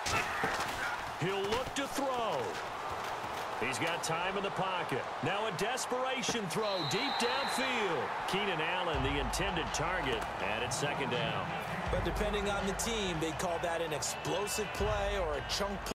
He'll look to throw. He's got time in the pocket. Now a desperation throw deep downfield. Keenan Allen, the intended target, and it's second down. But depending on the team, they call that an explosive play or a chunk play.